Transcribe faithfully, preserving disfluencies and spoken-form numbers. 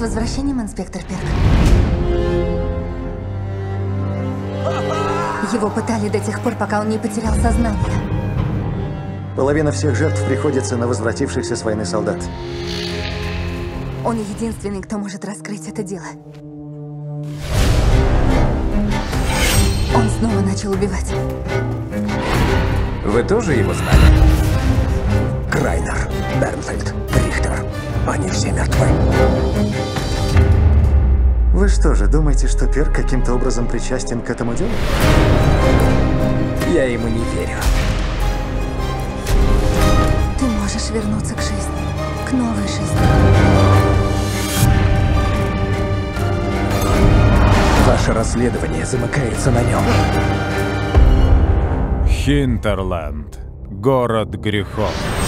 возвращением, инспектор Перк. Его пытали до тех пор, пока он не потерял сознание. Половина всех жертв приходится на возвратившихся с войны солдат. Он единственный, кто может раскрыть это дело. Он снова начал убивать. Вы тоже его знали? Крайнер, Бернфельд, Рихтер. Они все мертвы. Вы что же, думаете, что Перк каким-то образом причастен к этому делу? Я ему не верю. Ты можешь вернуться к жизни, к новой жизни. Ваше расследование замыкается на нем. Хинтерленд. Город грехов.